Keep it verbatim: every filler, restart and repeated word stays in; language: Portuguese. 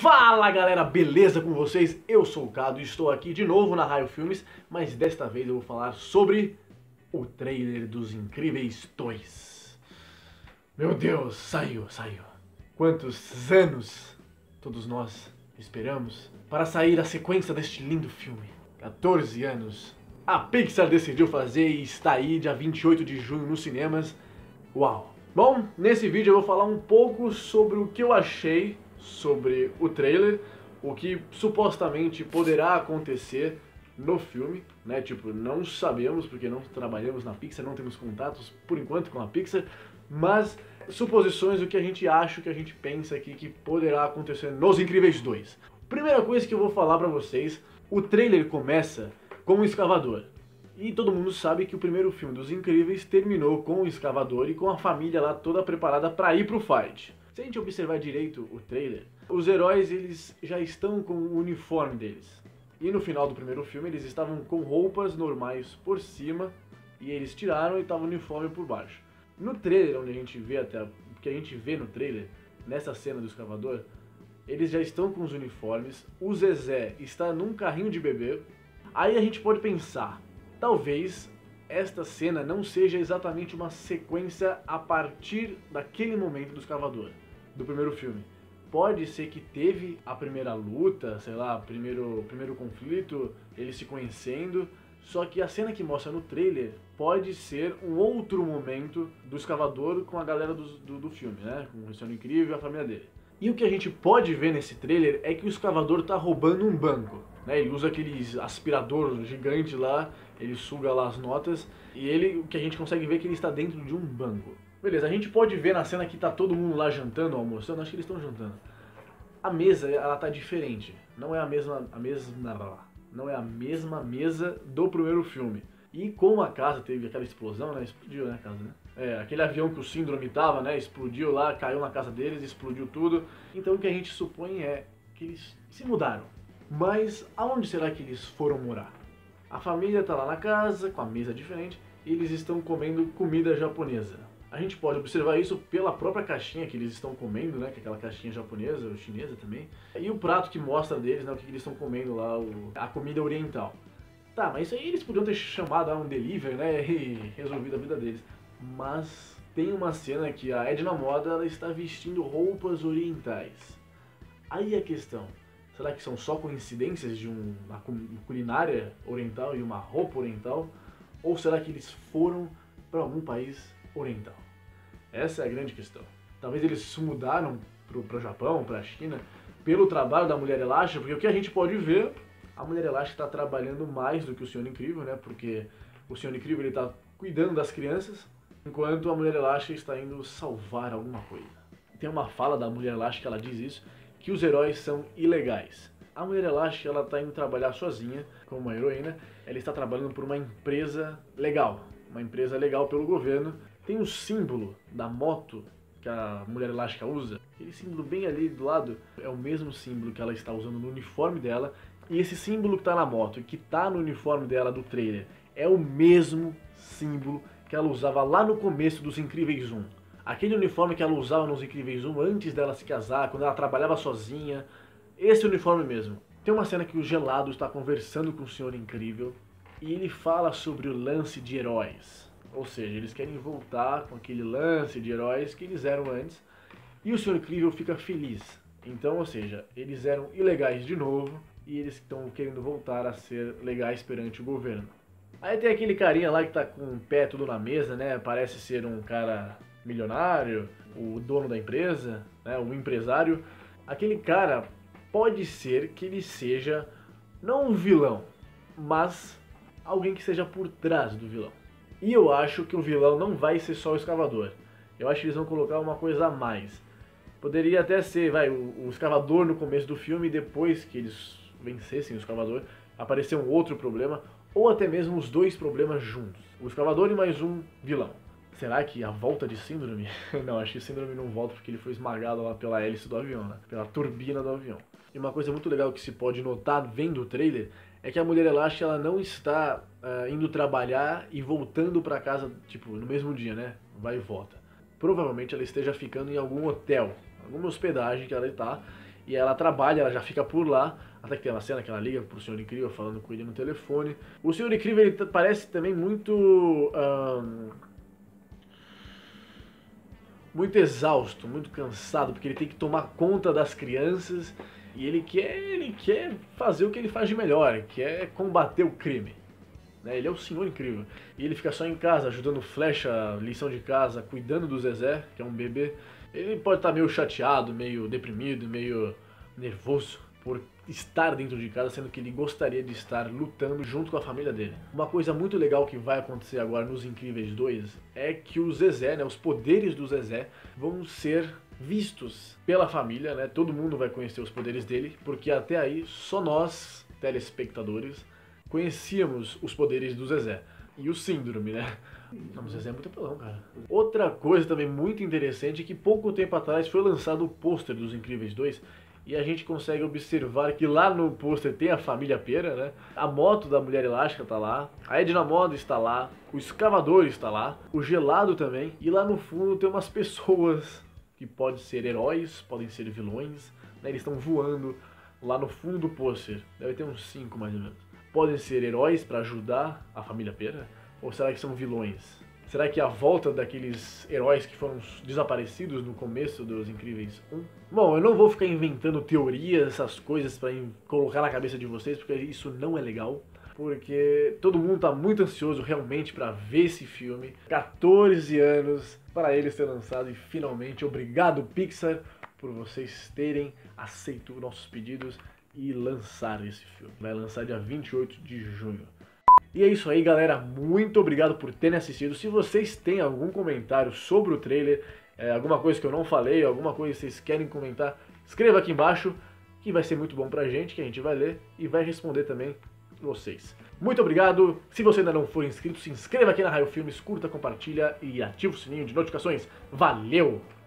Fala galera, beleza com vocês? Eu sou o Cado e estou aqui de novo na Raio Filmes, mas desta vez eu vou falar sobre o trailer dos Incríveis dois. Meu Deus, saiu, saiu. Quantos anos todos nós esperamos para sair a sequência deste lindo filme? quatorze anos. A Pixar decidiu fazer e está aí dia vinte e oito de junho nos cinemas. Uau! Bom, nesse vídeo eu vou falar um pouco sobre o que eu achei sobre o trailer, o que supostamente poderá acontecer no filme, né? Tipo, não sabemos porque não trabalhamos na Pixar, não temos contatos por enquanto com a Pixar, mas suposições do que a gente acha, o que a gente pensa aqui que poderá acontecer nos Incríveis dois. Primeira coisa que eu vou falar pra vocês, o trailer começa com um escavador. E todo mundo sabe que o primeiro filme dos Incríveis terminou com o escavador e com a família lá toda preparada para ir pro fight. Se a gente observar direito o trailer, os heróis eles já estão com o uniforme deles. E no final do primeiro filme eles estavam com roupas normais por cima e eles tiraram e estava o uniforme por baixo. No trailer, onde a gente vê até, o que a gente vê no trailer, nessa cena do escavador, eles já estão com os uniformes, o Zezé está num carrinho de bebê. Aí a gente pode pensar, talvez esta cena não seja exatamente uma sequência a partir daquele momento do escavador, do primeiro filme. Pode ser que teve a primeira luta, sei lá, primeiro, primeiro conflito, eles se conhecendo, só que a cena que mostra no trailer pode ser um outro momento do escavador com a galera do, do, do filme, né? Com o Senhor Incrível e a família dele. E o que a gente pode ver nesse trailer é que o escavador tá roubando um banco, né? Ele usa aqueles aspirador gigante lá, ele suga lá as notas, e ele, o que a gente consegue ver é que ele está dentro de um banco. Beleza, a gente pode ver na cena que tá todo mundo lá jantando, almoçando, acho que eles estão jantando. A mesa, ela tá diferente, não é a mesma, a mesma, não é a mesma mesa do primeiro filme. E como a casa teve aquela explosão, né, explodiu, né, a casa, né? É, aquele avião que o Síndrome tava, né, explodiu lá, caiu na casa deles, explodiu tudo. Então o que a gente supõe é que eles se mudaram. Mas aonde será que eles foram morar? A família tá lá na casa, com a mesa diferente, e eles estão comendo comida japonesa. A gente pode observar isso pela própria caixinha que eles estão comendo, né, que é aquela caixinha japonesa, ou chinesa também. E o prato que mostra deles, né, o que eles estão comendo lá, o, a comida oriental. Tá, mas isso aí eles podiam ter chamado a um delivery, né, e resolvido a vida deles. Mas tem uma cena que a Edna Moda ela está vestindo roupas orientais. Aí a questão, será que são só coincidências de um, uma culinária oriental e uma roupa oriental? Ou será que eles foram para algum país oriental? Essa é a grande questão. Talvez eles se mudaram para o Japão, para a China, pelo trabalho da Mulher Elástica, porque o que a gente pode ver, a Mulher Elástica está trabalhando mais do que o Senhor Incrível, né? Porque o Senhor Incrível está cuidando das crianças, enquanto a Mulher Elástica está indo salvar alguma coisa. Tem uma fala da Mulher Elástica, ela diz isso, que os heróis são ilegais. A Mulher Elástica ela está indo trabalhar sozinha, como uma heroína, ela está trabalhando por uma empresa legal, uma empresa legal pelo governo. Tem um símbolo da moto que a Mulher Elástica usa, aquele símbolo bem ali do lado, é o mesmo símbolo que ela está usando no uniforme dela, e esse símbolo que está na moto e que está no uniforme dela do trailer, é o mesmo símbolo que ela usava lá no começo dos Incríveis um. Aquele uniforme que ela usava nos Incríveis um antes dela se casar, quando ela trabalhava sozinha. Esse uniforme mesmo. Tem uma cena que o Gelado está conversando com o Senhor Incrível e ele fala sobre o lance de heróis. Ou seja, eles querem voltar com aquele lance de heróis que eles eram antes. E o Senhor Incrível fica feliz. Então, ou seja, eles eram ilegais de novo e eles estão querendo voltar a ser legais perante o governo. Aí tem aquele carinha lá que tá com o pé tudo na mesa, né? Parece ser um cara milionário, o dono da empresa, né? O empresário. Aquele cara pode ser que ele seja não um vilão, mas alguém que seja por trás do vilão. E eu acho que o vilão não vai ser só o escavador. Eu acho que eles vão colocar uma coisa a mais. Poderia até ser, vai, o, o escavador no começo do filme e depois que eles vencessem o escavador, aparecer um outro problema, ou até mesmo os dois problemas juntos. O escavador e mais um vilão. Será que a volta de Síndrome? Não, acho que Síndrome não volta porque ele foi esmagado lá pela hélice do avião, né? Pela turbina do avião. E uma coisa muito legal que se pode notar vendo o trailer é que a Mulher Elástica ela não está uh, indo trabalhar e voltando para casa, tipo, no mesmo dia, né? Vai e volta. Provavelmente ela esteja ficando em algum hotel, alguma hospedagem que ela está, E ela trabalha, ela já fica por lá, até que tem uma cena que ela liga pro Senhor Incrível falando com ele no telefone. O Senhor Incrível, ele parece também muito... Um, muito exausto, muito cansado, porque ele tem que tomar conta das crianças e ele quer, ele quer fazer o que ele faz de melhor, que é combater o crime. Ele é o Senhor Incrível. E ele fica só em casa, ajudando o Flash a lição de casa, cuidando do Zezé, que é um bebê. Ele pode estar meio chateado, meio deprimido, meio nervoso por estar dentro de casa, sendo que ele gostaria de estar lutando junto com a família dele. Uma coisa muito legal que vai acontecer agora nos Incríveis dois é que o Zezé, né, os poderes do Zezé vão ser vistos pela família, né? Todo mundo vai conhecer os poderes dele, porque até aí só nós, telespectadores, conhecíamos os poderes do Zezé. E o Síndrome, né? Não, o Zezé é muito apelão, cara. Outra coisa também muito interessante é que pouco tempo atrás foi lançado o pôster dos Incríveis dois e a gente consegue observar que lá no pôster tem a família Pera, né? A moto da Mulher Elástica tá lá, a Edna Moda está lá, o Escavador está lá, o Gelado também, e lá no fundo tem umas pessoas que podem ser heróis, podem ser vilões, né? Eles estão voando lá no fundo do pôster, deve ter uns cinco mais ou menos. Podem ser heróis para ajudar a família Pera? Ou será que são vilões? Será que a volta daqueles heróis que foram desaparecidos no começo dos Incríveis um? Bom, eu não vou ficar inventando teorias, essas coisas para colocar na cabeça de vocês, porque isso não é legal. Porque todo mundo tá muito ansioso realmente para ver esse filme. quatorze anos para ele ser lançado e finalmente, obrigado Pixar por vocês terem aceito nossos pedidos e lançar esse filme. Vai lançar dia vinte e oito de junho. E é isso aí, galera. Muito obrigado por terem assistido. Se vocês têm algum comentário sobre o trailer, é, alguma coisa que eu não falei, alguma coisa que vocês querem comentar, escreva aqui embaixo, que vai ser muito bom pra gente, que a gente vai ler e vai responder também vocês. Muito obrigado. Se você ainda não for inscrito, se inscreva aqui na Raio Filmes, curta, compartilha e ativa o sininho de notificações. Valeu!